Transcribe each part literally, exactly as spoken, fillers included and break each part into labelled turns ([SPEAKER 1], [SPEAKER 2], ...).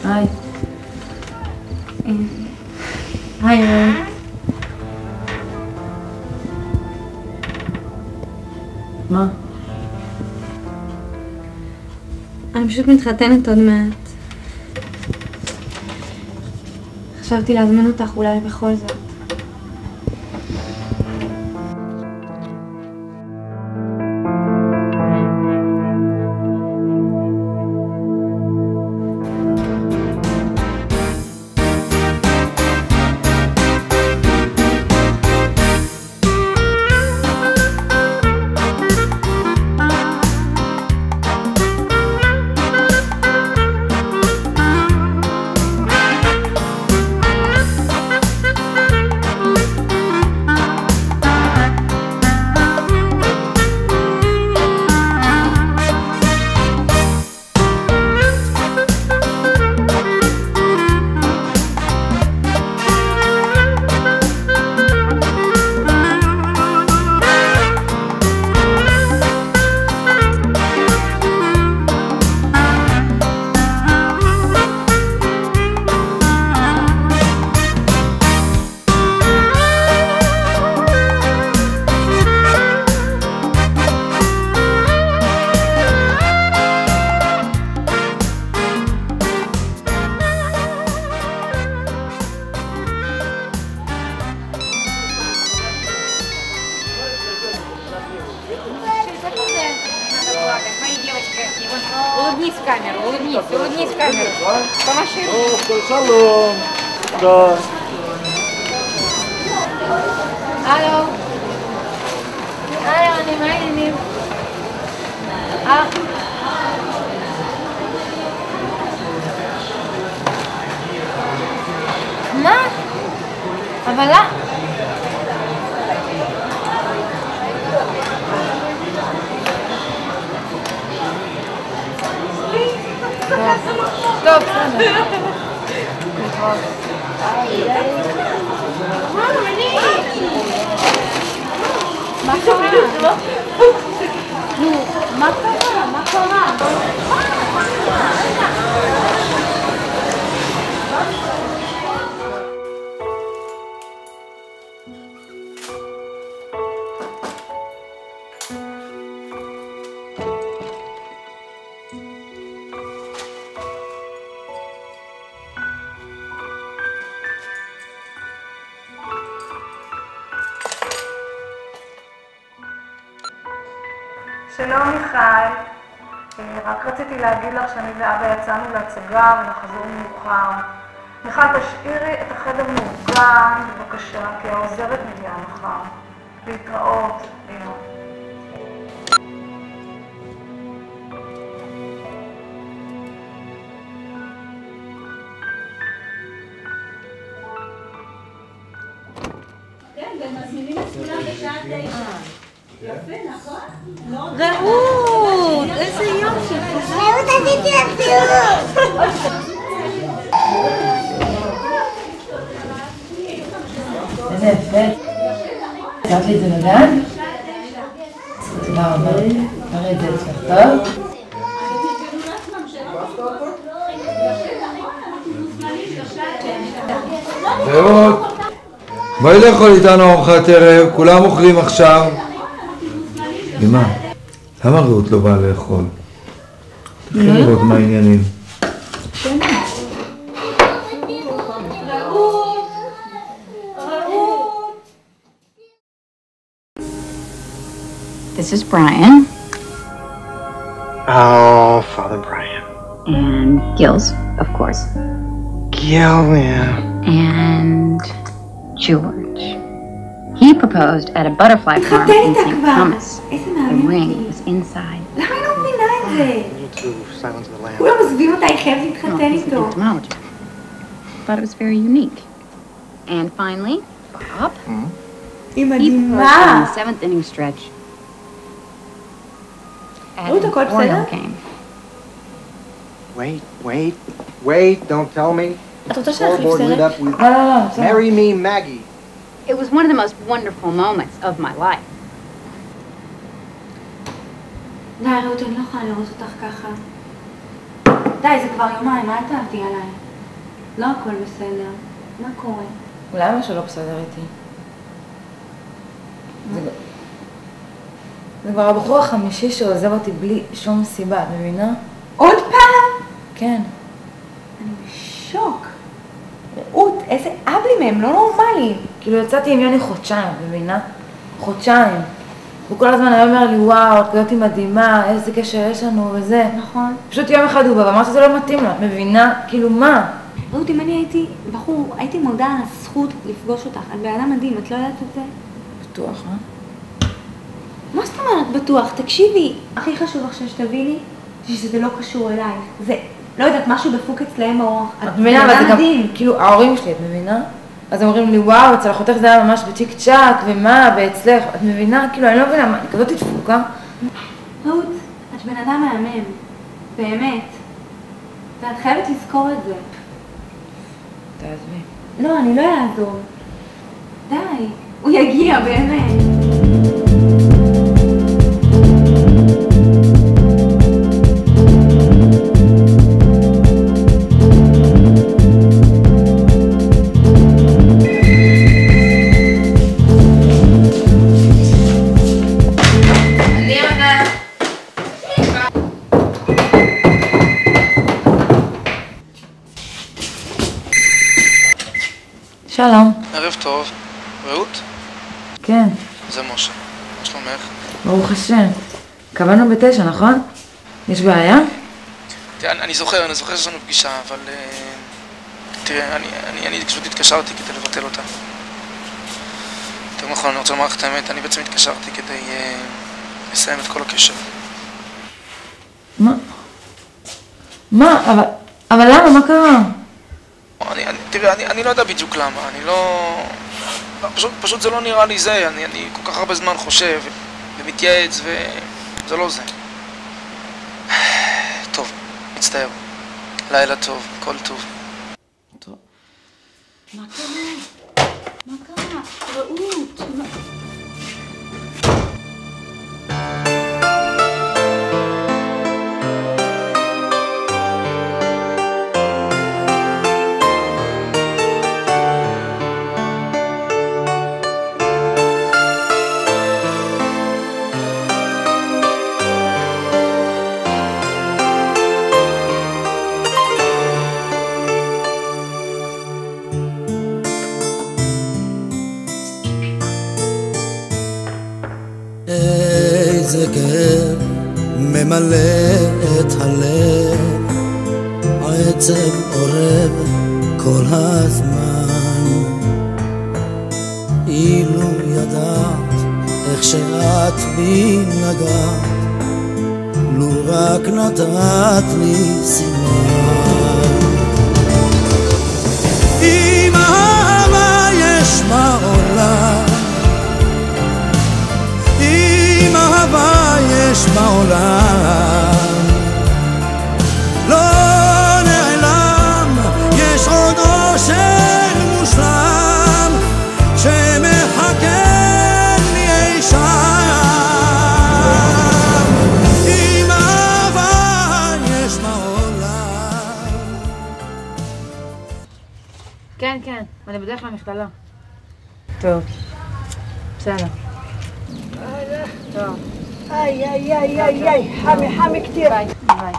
[SPEAKER 1] היי. היי, רועי. מה?
[SPEAKER 2] אני פשוט מתחתנת עוד מעט. חשבתי להזמין אותך אולי בכל זאת.
[SPEAKER 3] Улыбнись в камеру, улыбнись, улыбнись в камеру. Помаши.
[SPEAKER 4] Шалом. Да.
[SPEAKER 3] Алло. Алло, אני מה העניינים? אה. מה? אבל לא. טוב, בסדר. מה קרה? נו, מה קרה? מה קרה?
[SPEAKER 5] שלום מיכל, רק רציתי להגיד לך שאני ואבא יצאנו להצגה ונחזור מאוחר. מיכל, תשאירי את החדר מאורגן בבקשה, כי העוזרת מגיעה מחר. להתראות, לילה.
[SPEAKER 6] כן, ומזמינים את כולם בשעה תשע. יפה, נכון?
[SPEAKER 2] רעות, איזה יופי.
[SPEAKER 7] רעות, עשיתי אפילו.
[SPEAKER 1] איזה יפה. קראת לי את זה לגן? תודה רבה. תראה את זה אצלך טוב.
[SPEAKER 4] רעות, בואי לאכול איתנו ארוחת ערב, כולם אוכלים עכשיו. אמא, למה רעות לא באה לאכול? תתחיל לראות מה העניינים.
[SPEAKER 8] This is Brian.
[SPEAKER 9] Oh, Father Brian.
[SPEAKER 8] And Gil's, of course.
[SPEAKER 9] Gil, yeah.
[SPEAKER 8] And George. He proposed at a butterfly farm in Saint Thomas. The ring was inside.
[SPEAKER 2] למה אני לא מבינה את זה?
[SPEAKER 9] To Silence of the Lambs.
[SPEAKER 2] כולם עוזבים אותה, היא חייבת להתחתן איתו.
[SPEAKER 8] Thought it was very unique. And finally, Bob.
[SPEAKER 2] היא
[SPEAKER 8] He proposed in
[SPEAKER 2] מדהימה.
[SPEAKER 8] the seventh inning stretch. And
[SPEAKER 2] רות, הכל בסדר?
[SPEAKER 8] Oriole came.
[SPEAKER 9] Wait, wait, wait, don't tell me.
[SPEAKER 2] את רוצה שנחליף
[SPEAKER 9] Scoreboard lit
[SPEAKER 2] סרט?
[SPEAKER 9] up with
[SPEAKER 1] לא, לא, לא, בסדר.
[SPEAKER 9] Marry Me Maggie.
[SPEAKER 8] It was one of the most wonderful moments of my life.
[SPEAKER 2] די, רעות, אני לא יכולה לראות אותך ככה. די, זה כבר יומיים, אל תעבדי עליי. לא הכל בסדר. מה קורה?
[SPEAKER 1] אולי משהו לא בסדר איתי. זה... זה כבר הבחור החמישי שעוזב אותי בלי שום סיבה, את מבינה?
[SPEAKER 2] עוד פעם?
[SPEAKER 1] כן.
[SPEAKER 2] אני בשוק. רעות, איזה אבלים הם, לא נורמליים.
[SPEAKER 1] כאילו יצאתי עם יוני חודשיים, את מבינה? חודשיים. הוא כל הזמן היה אומר לי, וואו, את כזאת מדהימה, איזה קשר יש לנו וזה.
[SPEAKER 2] נכון.
[SPEAKER 1] פשוט יום אחד הוא בא ואמר שזה לא מתאים לו, את מבינה? כאילו מה?
[SPEAKER 2] רעות, אם אני הייתי בחור, הייתי מודה על הזכות לפגוש אותך. את בן אדם מדהים, את לא יודעת את זה?
[SPEAKER 1] בטוח, אה?
[SPEAKER 2] מה זאת אומרת בטוח? תקשיבי, הכי חשוב עכשיו שתביני, שזה לא קשור אלייך. זה, לא יודעת, משהו דפוק אצלהם או...
[SPEAKER 1] את מבינה, אבל זה גם, כאילו, ההורים שלי, את מבינה? אז הם אומרים לי, וואו, אצל אחותך זה היה ממש בצ'יק צ'אק, ומה, ואצלך, את מבינה? כאילו, אני לא מבינה, אני כזאת תדפוקה.
[SPEAKER 2] רעות, את בן אדם מהמם, באמת. ואת חייבת לזכור את זה.
[SPEAKER 1] תעזבי.
[SPEAKER 2] לא, אני לא אעזור. די, הוא יגיע, באמת.
[SPEAKER 1] שלום.
[SPEAKER 10] ערב טוב. רעות?
[SPEAKER 1] כן.
[SPEAKER 10] זה משה. מה שלומך?
[SPEAKER 1] ברוך השם. קבענו בתשע, נכון? יש בעיה?
[SPEAKER 10] תראה, אני, אני זוכר, אני זוכר שיש לנו פגישה, אבל... Uh, תראה, אני, אני, אני פשוט התקשרתי כדי לבטל אותה. יותר נכון, אני רוצה לומר לך את האמת, אני בעצם התקשרתי כדי uh, לסיים את כל הקשר.
[SPEAKER 1] מה? מה? אבל... אבל למה? מה קרה?
[SPEAKER 10] אני, אני, תראה, אני, אני לא יודע בדיוק למה, אני לא... פשוט, פשוט זה לא נראה לי זה, אני, אני כל כך הרבה זמן חושב ומתייעץ וזה לא זה. טוב, מצטער. לילה טוב, כל טוב.
[SPEAKER 1] טוב.
[SPEAKER 2] מה קרה? מה קרה? רעות, מה...
[SPEAKER 11] איזה כאב ממלא את הלב, העצב עורב כל הזמן. אילו ידעת איך שאת בי נגעת, לו רק נתת לי סימן. אם אהבה יש בעולם, אם אהבה יש בעולם, לא נעלם, יש עוד אושר מושלם שמחכה לי אי שם. אם אהבה יש בעולם.
[SPEAKER 1] כן, כן, אני בדרך למכללה. טוב, בסדר. טוב.
[SPEAKER 12] איי, איי, איי, איי, איי, חמי, חמי כתיר.
[SPEAKER 1] ביי. ביי.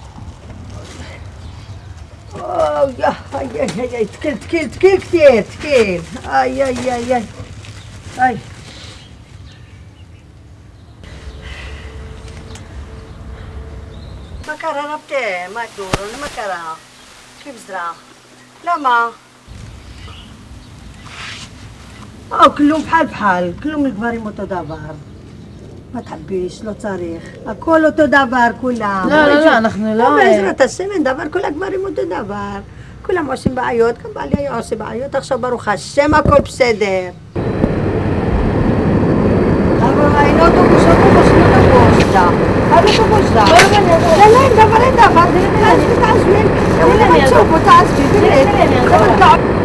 [SPEAKER 12] אוי, איי, איי, איי, תקיל, תקיל, תקיל כתיר, תקיל. איי, איי, איי, איי. איי. מה קרה רבתי? מה קורה? מה קרה? כיף זרח? למה? או, כלום בחל בחל, כלום לגברים אותו דבר. מה תחביש, לא צריך. הכל אותו דבר, כולם.
[SPEAKER 1] לא, לא, לא, אנחנו לא...
[SPEAKER 12] בעזרת השם, אין דבר, כל הגברים אותו דבר. כולם עושים בעיות, גם בעלי היה עושה בעיות, עכשיו ברוך השם, הכל בסדר. אבל אין אוטובוס, אוטובוס, אוטובוס, דה. אוטובוס, דה. לא, לא, אין דבר, אין דבר. תעזבי, תעזבי. תעזבי, תעזבי, תעזבי, תעזבי.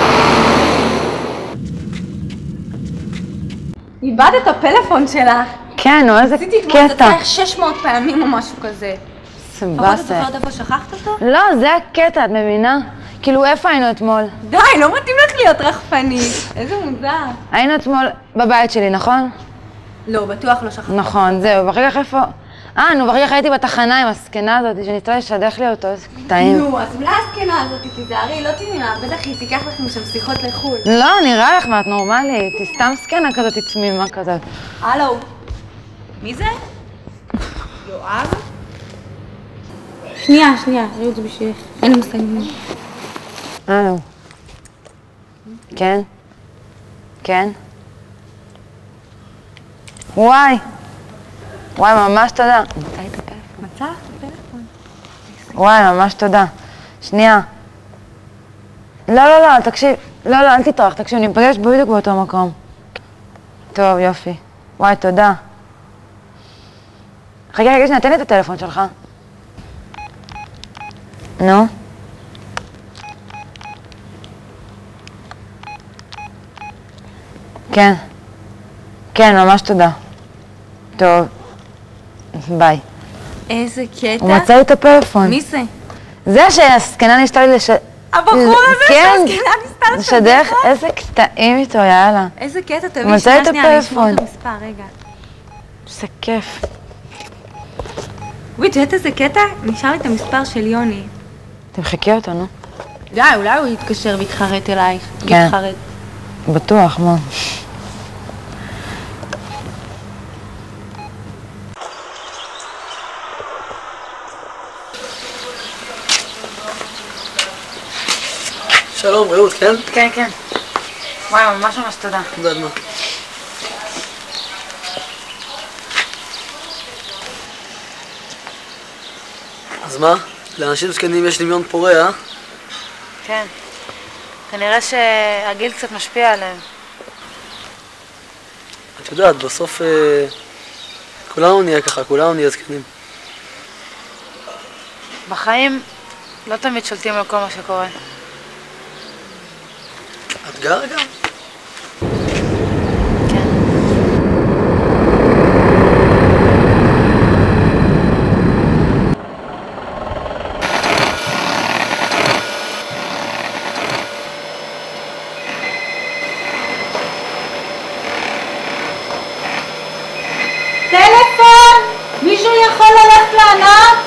[SPEAKER 2] איבדת את הפלאפון שלך.
[SPEAKER 13] כן, נו, איזה
[SPEAKER 2] עשיתי אתמול את
[SPEAKER 13] קטע.
[SPEAKER 2] הצליח שש מאות פעמים או משהו כזה. אבל אתה
[SPEAKER 13] סבסה.
[SPEAKER 2] זוכרת איפה שכחת אותו?
[SPEAKER 13] לא, זה הקטע, את מבינה? כאילו, איפה היינו אתמול?
[SPEAKER 2] די, לא מתאים לך להיות רחפנית. איזה מוזר.
[SPEAKER 13] היינו אתמול בבית שלי, נכון?
[SPEAKER 2] לא, בטוח לא שכחת.
[SPEAKER 13] נכון, זהו, ואחר כך איפה... אה, נו, ואחר כך הייתי בתחנה עם הזקנה הזאת, שניסתה לשדך לי אותו, איזה קטעים.
[SPEAKER 2] נו, אז אולי הזקנה הזאת, תיזהרי, לא תמימה, בטח היא תיקח לכם שם שיחות לחו"ל.
[SPEAKER 13] לא, נראה לך, מה, את נורמלית? היא סתם זקנה כזאת, היא תמימה כזאת.
[SPEAKER 2] הלו, מי זה? יואב? שנייה, שנייה, ראו את זה בשבילך, אין לי מושג מי.
[SPEAKER 13] הלו. כן? כן? וואי. וואי, ממש תודה. מצא את הפלאפון.
[SPEAKER 2] מצא? פלאפון.
[SPEAKER 13] וואי, ממש תודה. שנייה. לא, לא, לא, תקשיב. לא, לא, אל תטרח, תקשיב, אני מפגשת בדיוק באותו מקום. טוב, יופי. וואי, תודה. חכה, רגע, שנייה, תן לי את הטלפון שלך. נו? כן. כן, ממש תודה. טוב. ביי.
[SPEAKER 2] איזה קטע.
[SPEAKER 13] הוא מצא לי את הפלאפון.
[SPEAKER 2] מי זה?
[SPEAKER 13] זה שהזקנה ניסתה לי לש...
[SPEAKER 2] הבחור הזה שהזקנה ניסתה
[SPEAKER 13] לשדך? איזה קטעים איתו, יאללה.
[SPEAKER 2] איזה קטע,
[SPEAKER 13] הוא
[SPEAKER 2] תביא
[SPEAKER 13] מצא
[SPEAKER 2] שנייה
[SPEAKER 13] את
[SPEAKER 2] שנייה, אני אשמור
[SPEAKER 13] הפלאפון.
[SPEAKER 2] את המספר, רגע.
[SPEAKER 13] איזה כיף.
[SPEAKER 2] וואי, את יודעת איזה קטע? נשאר לי את המספר של יוני.
[SPEAKER 13] תמחקי אותו, נו.
[SPEAKER 2] די, אולי הוא יתקשר ויתחרט אלייך.
[SPEAKER 13] כן.
[SPEAKER 2] יתחרט.
[SPEAKER 13] בטוח, מה?
[SPEAKER 14] שלום, רעות, כן?
[SPEAKER 13] כן, כן. וואי, ממש ממש תודה.
[SPEAKER 14] תודה, מה? אז מה? לאנשים זקנים יש דמיון פורה, אה?
[SPEAKER 13] כן. כנראה שהגיל קצת משפיע עליהם.
[SPEAKER 14] את יודעת, בסוף אה, כולנו נהיה ככה, כולנו נהיה זקנים.
[SPEAKER 13] בחיים לא תמיד שולטים על כל מה שקורה.
[SPEAKER 14] את גרה גם?
[SPEAKER 12] טלפון! מישהו יכול ללכת לענות?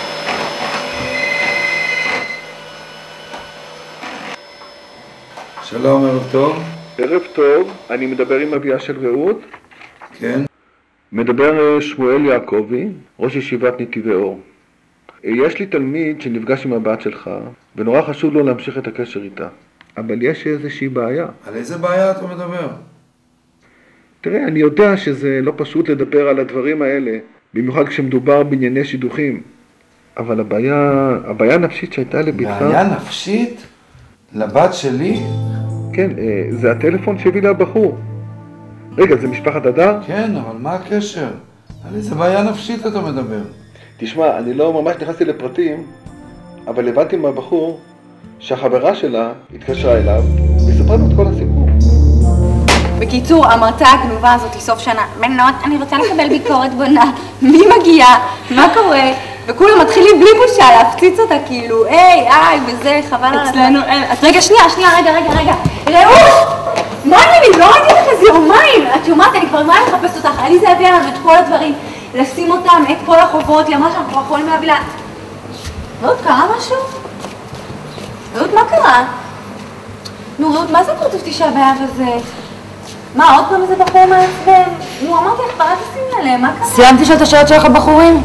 [SPEAKER 4] שלום, ערב טוב.
[SPEAKER 15] ערב טוב, אני מדבר עם אביה של רעות.
[SPEAKER 4] כן.
[SPEAKER 15] מדבר שמואל יעקבי, ראש ישיבת נתיבי אור. יש לי תלמיד שנפגש עם הבת שלך, ונורא חשוב לו להמשיך את הקשר איתה. אבל יש איזושהי בעיה.
[SPEAKER 4] על איזה בעיה אתה מדבר?
[SPEAKER 15] תראה, אני יודע שזה לא פשוט לדבר על הדברים האלה, במיוחד כשמדובר בענייני שידוכים. אבל הבעיה, הבעיה הנפשית שהייתה לביתך...
[SPEAKER 4] בעיה נפשית? לבת שלי?
[SPEAKER 15] כן, זה הטלפון שהביא לה הבחור. רגע, זה משפחת אדר?
[SPEAKER 4] כן, אבל מה הקשר? על איזה בעיה נפשית אתה מדבר?
[SPEAKER 15] תשמע, אני לא ממש נכנסתי לפרטים, אבל הבנתי מהבחור שהחברה שלה התקשרה אליו וספרה לו את כל הסיפור.
[SPEAKER 2] בקיצור, המרצה הגנובה הזאת היא סוף שנה. בנות, אני רוצה לקבל ביקורת בונה. מי מגיע? מה קורה? וכולם מתחילים בלי בושה להפציץ אותה כאילו, היי, איי, וזה, חבל על... אצלנו אין... אז רגע, שנייה, שנייה, רגע, רגע, רגע. רעות! מה אני, לא ראיתי לך איזה יומיים. את שומעת, אני כבר מה לחפש אותך. עליזה הביאה לנו את כל הדברים. לשים אותם, את כל החובות, למה שאנחנו כבר יכולים להביא לה... רעות, קרה משהו? רעות, מה קרה? נו, רעות, מה זה כרטיס תשעה באב הזה? מה, עוד פעם איזה בחור מעצבן? נו, אמרתי לך, רק תשימי עליהם, מה קרה?
[SPEAKER 13] סיימתי לשאול את השאלות שלך הבחורים?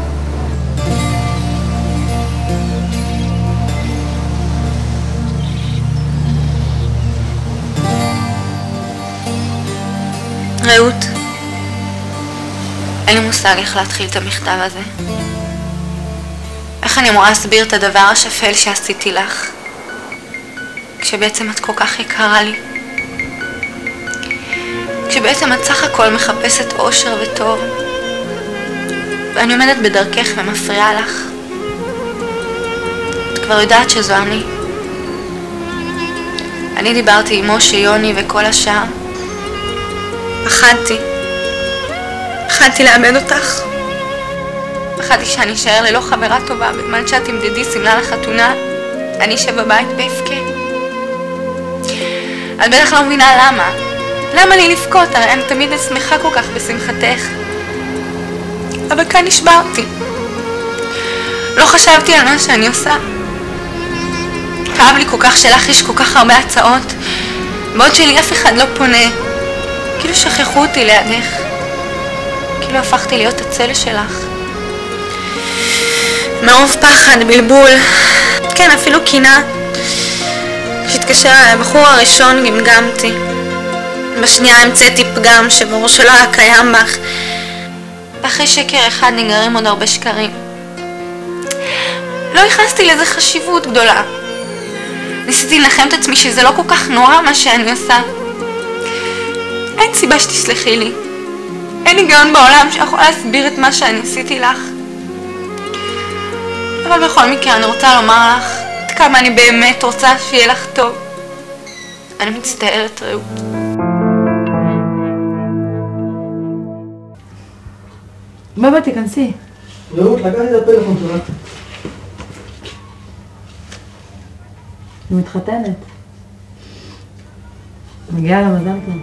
[SPEAKER 2] רעות, אין לי מושג איך להתחיל את המכתב הזה. איך אני אמורה להסביר את הדבר השפל שעשיתי לך, כשבעצם את כל כך יקרה לי? כשבעצם את סך הכל מחפשת אושר וטוב, ואני עומדת בדרכך ומפריעה לך. את כבר יודעת שזו אני. אני דיברתי עם משה, יוני וכל השאר. פחדתי. פחדתי לאבד אותך. פחדתי שאני אשאר ללא חברה טובה בזמן שאת עם דדי סמלה לחתונה, אני אשב בבית ואבכה. את בטח לא מבינה למה. למה לי לבכות? הרי אני תמיד שמחה כל כך בשמחתך. אבל כאן נשברתי. לא חשבתי על מה שאני עושה. כאב לי כל כך שלך יש כל כך הרבה הצעות, בעוד שלי אף אחד לא פונה. כאילו שכחו אותי לידך. כאילו הפכתי להיות הצל שלך. מרוב פחד, בלבול, כן, אפילו קינה. כשהתקשר הבחור הראשון גמגמתי. בשנייה המצאתי פגם שברור שלא היה קיים בך. ואחרי שקר אחד נגררים עוד הרבה שקרים. לא ייחסתי לזה חשיבות גדולה. ניסיתי לנחם את עצמי שזה לא כל כך נורא מה שאני עושה. אין סיבה שתסלחי לי. אין היגיון בעולם שיכול להסביר את מה שאני עשיתי לך. אבל בכל מקרה אני רוצה לומר לך עד כמה אני באמת רוצה שיהיה לך טוב. אני מצטערת, רעות.
[SPEAKER 1] בבא, תיכנסי.
[SPEAKER 16] רעות, לקחתי את הפלאפון שלך.
[SPEAKER 1] היא מתחתנת. מגיעה לה מזל טוב.